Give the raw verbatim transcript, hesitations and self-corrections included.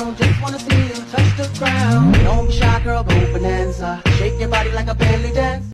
around. Just wanna see you touch the ground. Don't be shy, girl, go bonanza. Shake your body like a belly